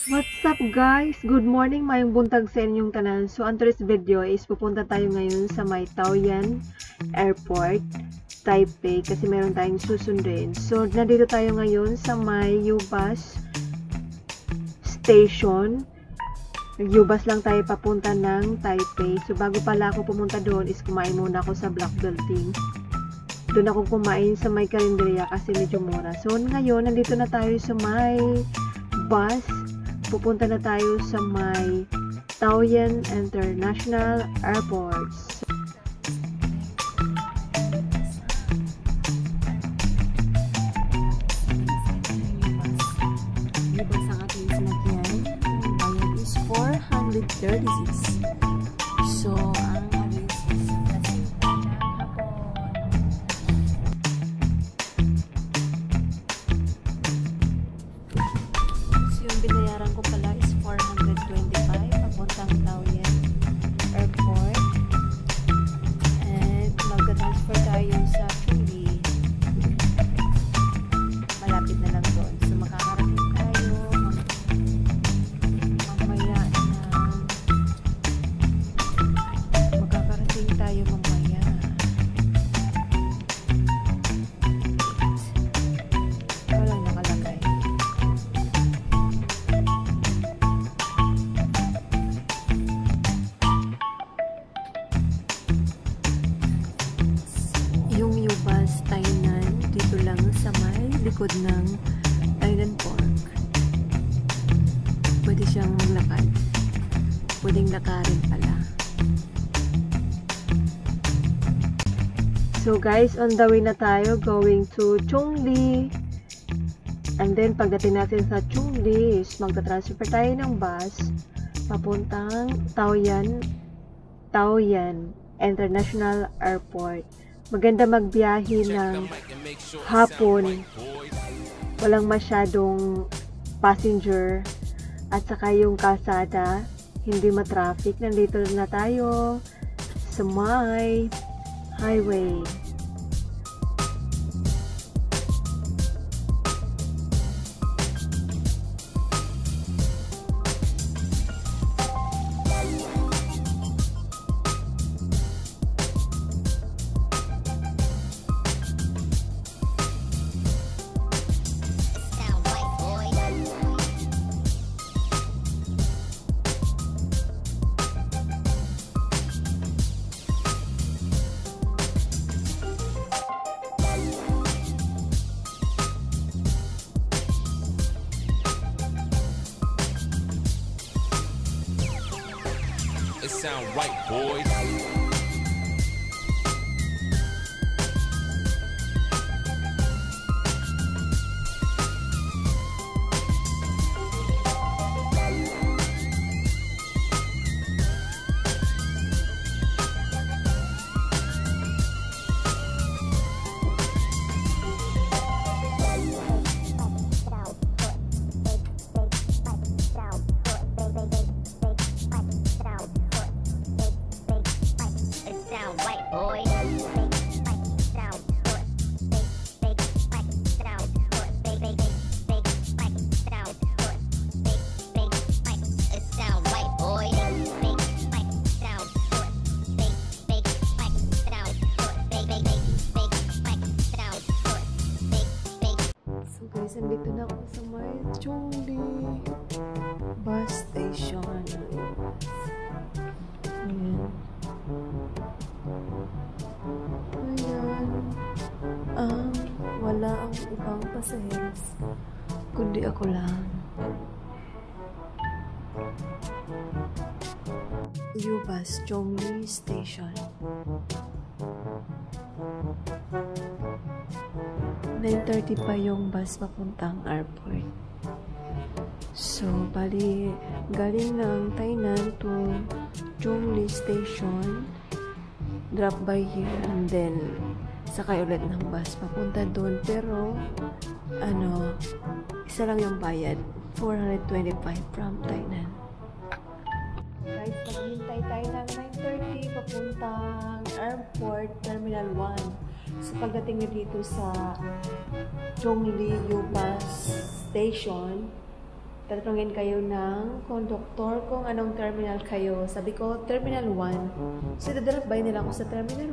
What's up guys? Good morning, mayong buntag sa inyong tanan. So, ang today's video is pupunta tayo ngayon sa may Taoyuan Airport, Taipei, kasi meron tayong susundin. So, nandito tayo ngayon sa may U-Bus Station. U-Bus lang tayo papunta ng Taipei. So, bago pala ako pumunta doon is kumain muna ako sa Black Building. Doon ako kumain sa may karinderya kasi medyo mura. So, ngayon, nandito na tayo sa may bus. Pupunta na tayo sa may Taoyuan International Airport. Dito sa ating sinakyan, ang bayad is 436. So, ang alis is kasita ng hapon. So, yung binayaran ko pala is 425 papuntang Taoyuan Airport. And mag-transfer tayo sa Chuli. Malapit na lang doon. So, makakarating tayo mamaya na. Makakarating tayo mamaya. Walang nakalagay. Yung U-Bus Tainan dito lang sa may likod ng Tainan Park. Pwede siyang maglakad. Pwedeng lakarin pala. So guys, on the way na tayo going to Chongli. And then pagdating natin sa Chongli is magta-transfer tayo ng bus papuntang Taoyuan International Airport. Maganda magbiyahe ng hapon. Walang masyadong passenger. At saka yung kalsada, hindi matraffic. Nandito na tayo sa may highway. It sound right, boys. Nandito na ako sa may Chongli bus station. Ayan. Ayan. Wala ang ibang pasaheros, kundi ako lang. U-Bus Chongli Station. 9:30 pa yung bus papuntang airport. So, bali, galing ng Tainan to Chongli Station, drop by here, and then sakay ulit ng bus papunta doon. Pero, isa lang yung bayad, 425 from Tainan. Guys, paghintay tayo ng 9:30 papuntang airport, Terminal 1. So, pagdating nyo dito sa Chongli U-Bus Station, tatanungin kayo ng conductor kung anong terminal kayo. Sabi ko, Terminal 1. So, dadalakbay nila ako sa Terminal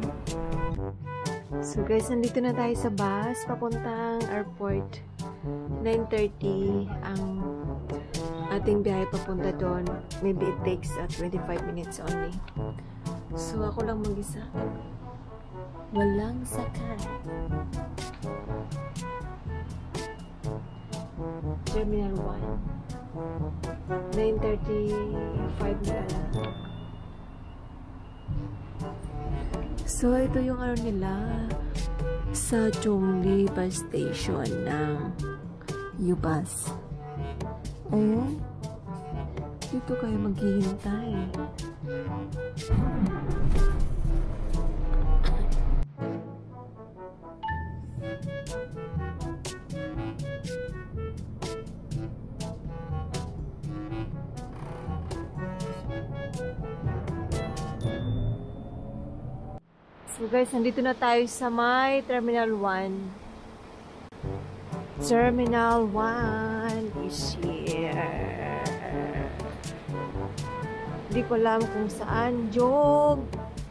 1. So, guys, nandito na tayo sa bus, papuntang airport. 9:30 ang ating biyahe papunta doon. Maybe it takes 25 minutes only. So, ako lang mag-isa. Walang sakay. Terminal 1. 9:35 na lang. So, ito yung ano nila sa Chongli bus station ng U-Bus. Ayan. Dito kayo maghihintay. So guys, nandito na tayo sa may Terminal 1. Terminal 1 is here. Hindi ko alam kung saan. Jog!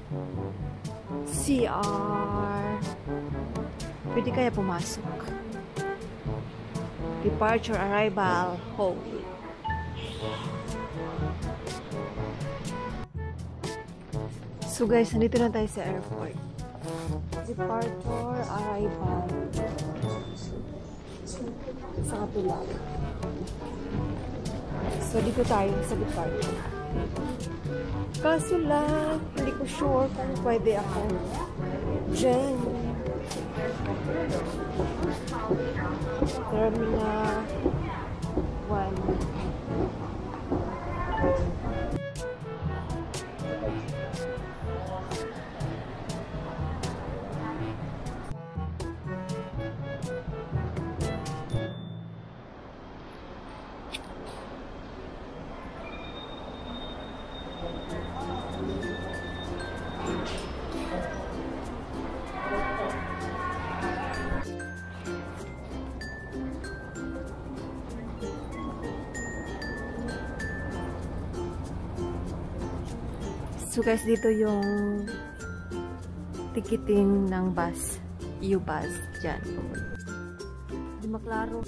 CR. Pwede kaya pumasok? Departure, arrival, hold. So guys, nandito na tayo sa airport. Departure, arrival. Sa kapila. So dito tayo sa departure. Kaso lang, hindi ko sure kung pwede ako dyan. Terminal 1. So guys, dito yung ticketing ng bus. U-Bus dyan. Hindi maklaro.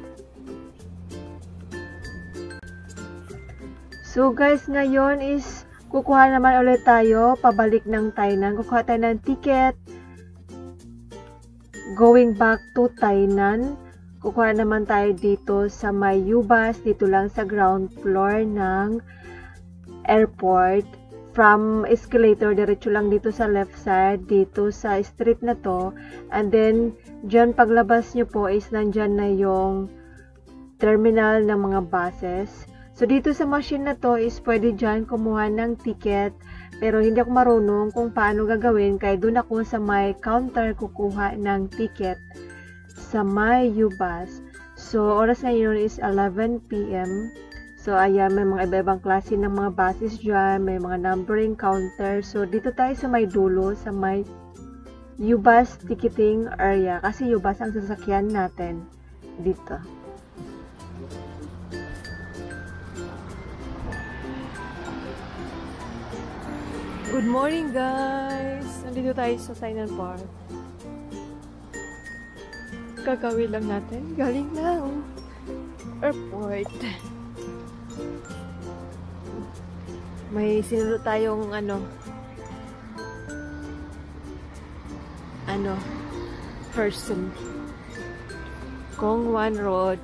So guys, ngayon is kukuha naman ulit tayo pabalik ng Tainan. Kukuha tayo ng ticket going back to Tainan. Kukuha naman tayo dito sa may U-Bus, dito lang sa ground floor ng airport. From escalator, diretso lang dito sa left side, dito sa street na to. And then, dyan paglabas nyo po is nandyan na yung terminal ng mga buses. So, dito sa machine na to is pwede dyan kumuha ng ticket. Pero hindi ako marunong kung paano gagawin. Kaya doon ako sa may counter kukuha ng ticket sa may U-Bus. So, oras ngayon is 11 PM. So, ayan, may mga iba-ibang klase ng mga buses dyan. May mga numbering counter. So, dito tayo sa may dulo, sa may U-Bus ticketing area. Kasi U-Bus ang sasakyan natin dito. Good morning, guys! Nandito tayo sa Tainan Park. Kakawin lang natin. Galing ng airport. May sinunod tayong person. Gongwan Road.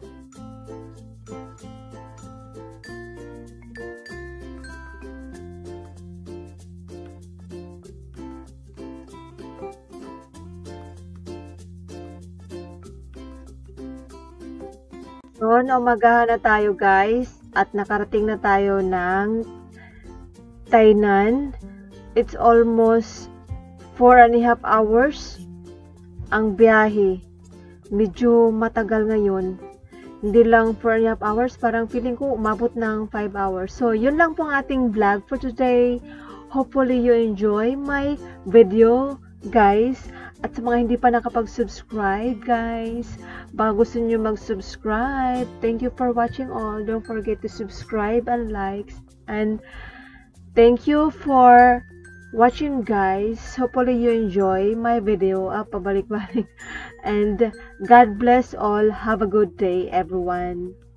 Noon, umagahan na tayo guys at nakarating na tayo ng Tainan. It's almost 4.5 hours ang biyahe. Medyo matagal ngayon. Hindi lang 4.5 hours, parang feeling ko umabot ng 5 hours. So, yun lang po ang ating vlog for today. Hopefully you enjoy my video, guys. At sa mga hindi pa nakapag-subscribe, guys, baka gusto nyo mag-subscribe. Thank you for watching all. Don't forget to subscribe and likes. And thank you for watching, guys. Hopefully you enjoy my video. Pabalik-balik. And God bless all. Have a good day, everyone.